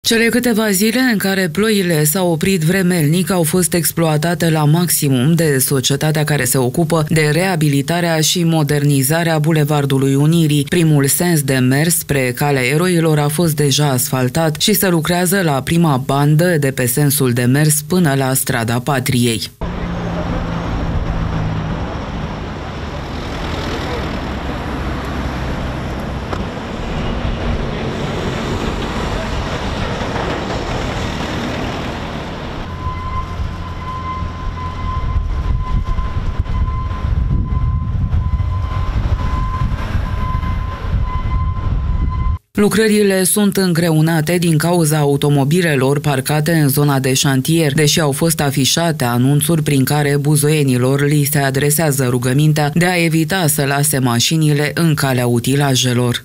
Cele câteva zile în care ploile s-au oprit vremelnic au fost exploatate la maximum de societatea care se ocupă de reabilitarea și modernizarea Bulevardului Unirii. Primul sens de mers spre Calea Eroilor a fost deja asfaltat și se lucrează la prima bandă de pe sensul de mers până la Strada Patriei. Lucrările sunt îngreunate din cauza automobilelor parcate în zona de șantier, deși au fost afișate anunțuri prin care buzoienilor li se adresează rugămintea de a evita să lase mașinile în calea utilajelor.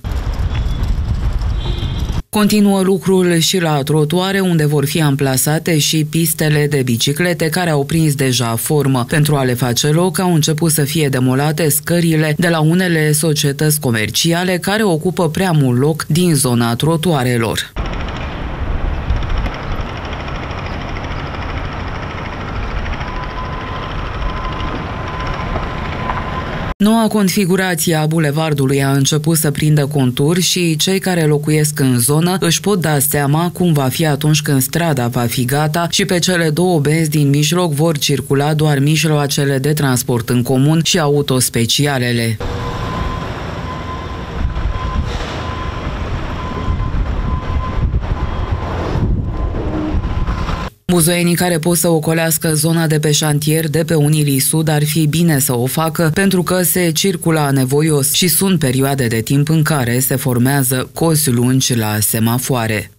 Continuă lucrul și la trotuare, unde vor fi amplasate și pistele de biciclete care au prins deja formă. Pentru a le face loc, au început să fie demolate scările de la unele societăți comerciale care ocupă prea mult loc din zona trotuarelor. Noua configurație a bulevardului a început să prindă contur și cei care locuiesc în zonă își pot da seama cum va fi atunci când strada va fi gata și pe cele două benzi din mijloc vor circula doar mijloacele de transport în comun și autospecialele. Buzoienii care pot să ocolească zona de pe șantier de pe Unirii Sud ar fi bine să o facă pentru că se circulă anevoios și sunt perioade de timp în care se formează cozi lungi la semafoare.